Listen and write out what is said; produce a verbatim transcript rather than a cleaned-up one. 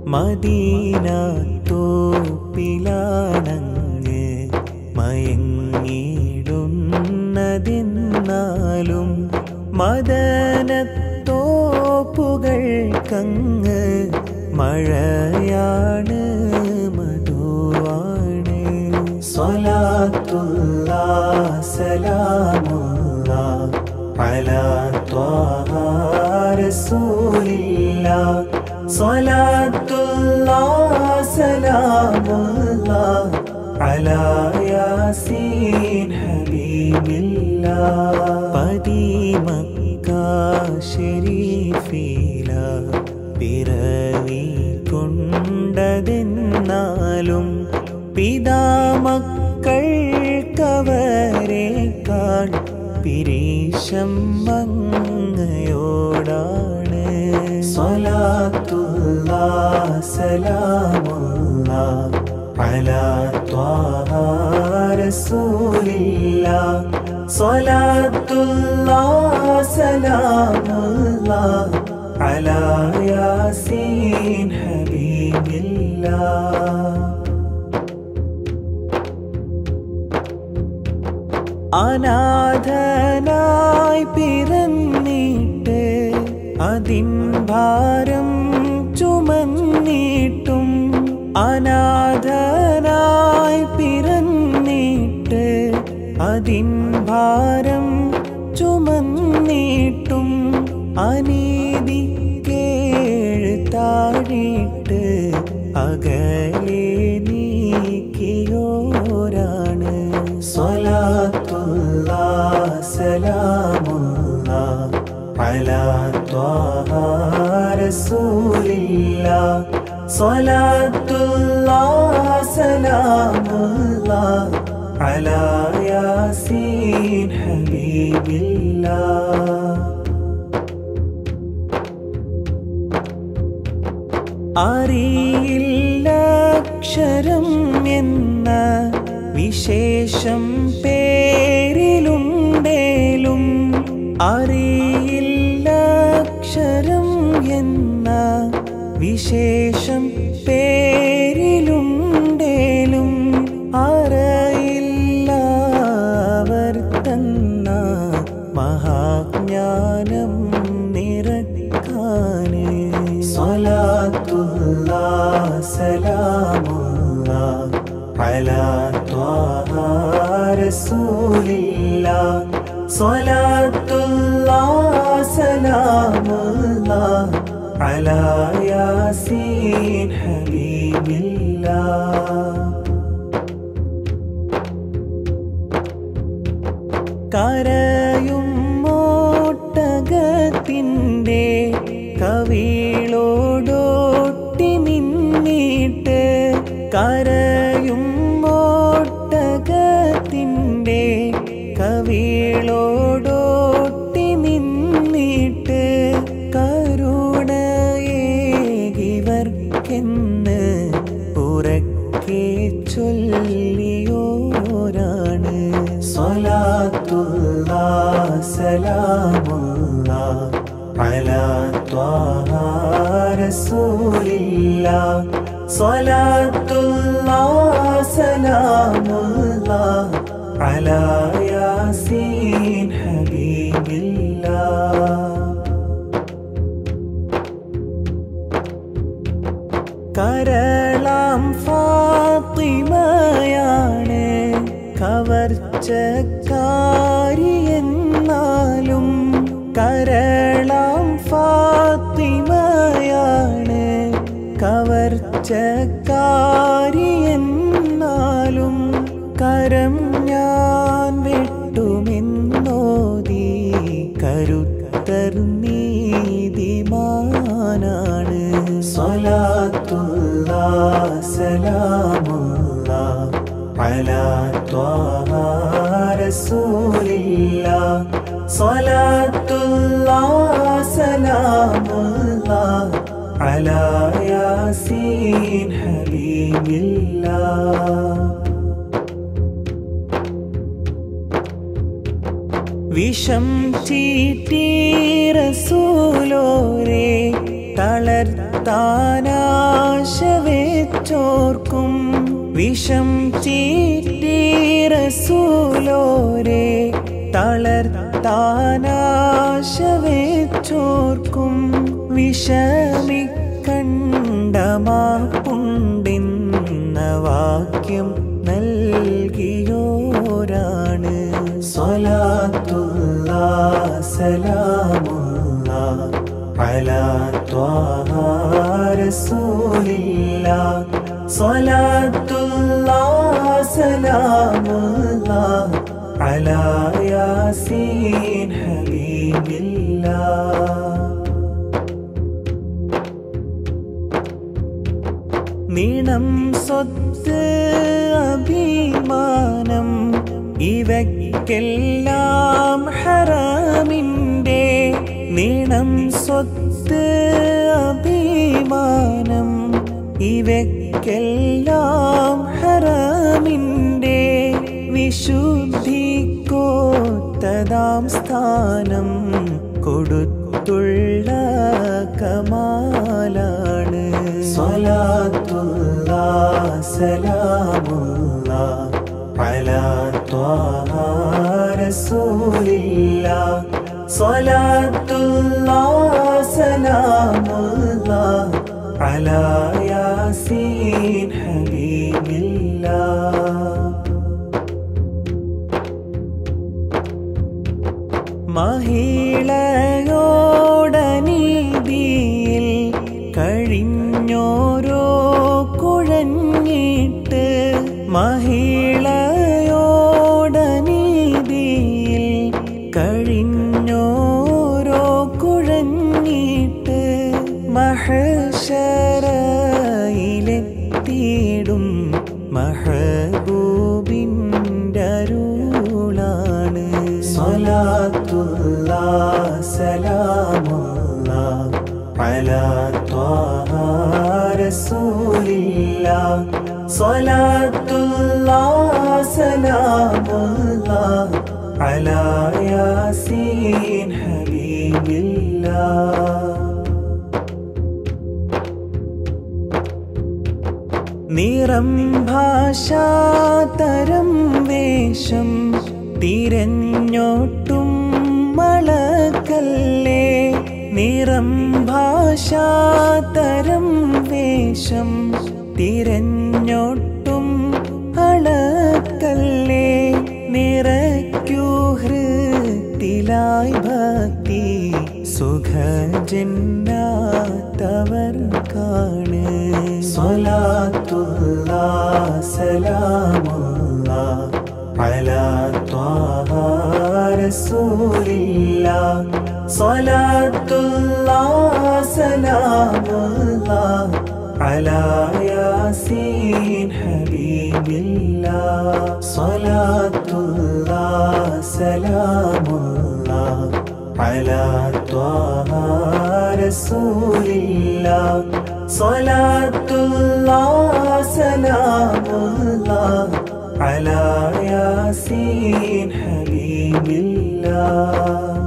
Medina തോപ്പിലാണങ്ങ് മയങ്ങിടുന്നതെന്നാലും മദനത്തോപ്പുകൾക്കങ്ങ് മഴയാണ് മധുവാണ്. സ്വലാത്തുല്ലാഹ് സലാമുല്ലാഹ് അലാ ത്വാഹ റസൂലില്ലാഹ്. സ്വലാത്തുല്ലാഹ് സലാമുല്ലാഹ് അലാ യാസീൻ ഹബീബില്ലാഹ്. പതിമക്ക ശരീഫില പിറവി കൊണ്ടതെന്നാലും പിതാമക്കൾക്കവരേക്കാൾ പിരീശം അങ്ങയോടാണ്. സ്വലാത്തുല്ലാഹ് സലാമുല്ലാഹ് അലാ ത്വാഹ റസൂലില്ലാഹ്. സ്വലാത്തുല്ലാഹ് സലാമുല്ലാഹ് അലാ യാസീൻ ഹബീബില്ലാഹ്. അനാഥനായി പിറന്നിട്ട് അതിൻ ഭാരം ചുമന്നിട്ടും അനാഥനായി പിറന്നിട്ട് അതിൻ ഭാരം ചുമന്നിട്ടും അനീതി കേഴ് താഴിട്ട് അകലെ നീക്കിയോരാണ്. സ്വലാത്തുല്ലാഹ് സലാമുല്ലാഹ് അലാ ത്വാഹ റസൂലില്ലാഹ്. സ്വലാത്തുല്ലാഹ് സലാമുല്ലാഹ് അലാ യാസീൻ ഹബീബില്ലാഹ്. അറിയില്ലക്ഷരം എന്ന വിശേഷം പേരിലുണ്ടേലും അറിയില്ലക്ഷരം എന്ന വിശേഷം പേരിലുണ്ടേലും അറിയില്ലവർ തന്ന മഹാജ്ഞാനം നിറക്കാന്. സ്വലാത്തുല്ലാഹ് സലാമുല്ലാഹ് അലാ ത്വാഹ റസൂലില്ലാഹ്. സ്വലാത്തുല്ലാഹ് സലാമുല്ലാഹ് അലാ യാസീൻ ഹബീബില്ലാഹ്. കരയും മോട്ടകത്തിൻ്റെ കവിളോടൊട്ടി നിന്നിട്ട് കരയും മോട്ടകത്തിൻ്റെ കവിളോടൊട്ടി നിന്നിട്ട് കരുണയേകിവർക്കെന്ന് ഉറക്കെ ചൊല്ലിയോരാണ്. സ്വലാത്തുല്ലാഹ് സലാമുല്ലാഹ് അലാ ത്വാഹ റസൂലില്ലാഹ്. സ്വലാത്തുല്ലാഹ് സലാമുല്ലാഹ് അലാ യാസീൻ ഹബീബില്ലാഹ്. കരളാം ഫാത്തിമയാണ് കവർച്ചക്കാരി എന്നാലും കരളാം ഫാത്തിമയാണ് കവർച്ചക്കാരി എന്നാലും കരം ഞാൻ വെട്ടുമെന്നോതി കരുത്തർ നീതിമാനാണ്. സ്വലാത്തുല്ലാഹ് സലാമുല്ലാഹ് അലാ ത്വാഹ റസൂലില്ലാഹ്. സ്വലാത്തുല്ലാഹ് സലാമുല്ലാഹ് അലാ യാസീൻ ഹബീബില്ലാഹ്. വിഷം ചീറ്റി റസൂലോരെ തളർത്തുമെന്നോതി തളർത്താനാശവേറ്റോർക്കും വിഷം ചീറ്റി റസൂലോരെ തളർത്താനാശവേറ്റോർക്കും വിഷമിക്കണ്ടമാപ്പുണ്ടെന്ന വാക്യം നൽകിയോരാണ് സ്വലാത്തുല്ലാഹ് സലാമുല്ലാഹ് അലാ ത്വാഹ റസൂലില്ലാഹ് സ്വലാത്തുല്ലാഹ് സലാമുല്ലാഹ് അലാ യാസീൻ ഹബീബില്ലാഹ്. നീണം സ്വത്ത് അഭിമാനം ഇവയ്ക്കെല്ലാം ഹറാമിൻ്റെ നീണം സ്വത്ത് അഭിമാനം ഇവയ്ക്കെല്ലാം ഹറാമിൻ്റെ വിശുദ്ധിക്കോത്തതാം സ്ഥാനം കൊടുത്തുള്ള കമാലാണ് സ്വലാത്തുല്ലാഹ് സലാമുല്ലാഹ് അലാ ത്വാഹ റസൂലില്ലാഹ് സ്വലാത്തുല്ലാഹ് സലാമുല്ലാഹ് അലാ യാസീൻ ഹബീബില്ലാഹ്. മഹിളയോടനീതിയിൽ കഴിഞ്ഞോരോ കുഴഞ്ഞിട്ട് മഹിളയോടനീതിയിൽ കഴിഞ്ഞോരോ കുഴഞ്ഞിട്ട് മഹ്ശറയിലെത്തിയിടും മഹബൂബിൻ്റെ അരുളാണ് സ്വലാത്തുല്ലാഹ് സലാമുല്ലാഹ് അലാ ത്വാഹ റസൂലില്ലാഹ് സ്വലാത്തുല്ലാഹ് സലാമുല്ലാഹ് അലാ യാസീൻ ഹബീബില്ലാഹ്. നിറം ഭാഷാതരം വേഷം തിരഞ്ഞോട്ടും മളക്കല്ലേ നിറം ഭാഷാതരം വേഷം തിരഞ്ഞോട്ടും അളക്കല്ലേ നിറയ്ക്കൂ ഹൃത്തിലായി ഭക്തി സുഖജന്നാത്തവർക്കാണ് സ്വലാത്തുല്ലാഹ് സലാമുല്ലാഹ് അലാ ത്വാഹ റസൂലില്ലാഹ് സ്വലാത്തുല്ലാഹ് സലാമുല്ലാഹ് അലാ യാസീൻ ഹബീബില്ലാഹ് സ്വലാത്തുല്ലാഹ് സലാമുല്ലാഹ് അലാ ത്വാഹ റസൂലില്ലാഹ് സ്വലാത്തുല്ലാഹ് സലാമുല്ലാഹ് അലാ യാസീൻ ഹബീബില്ലാഹ്.